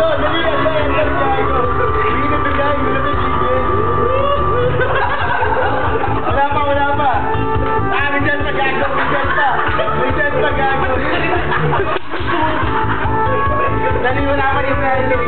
Dali, andyan, gago. Hindi na bigay, hindi na bigay. Wala pa. Ah, may dyan pa, gago. May dyan pa, gago. Dali mo naman yung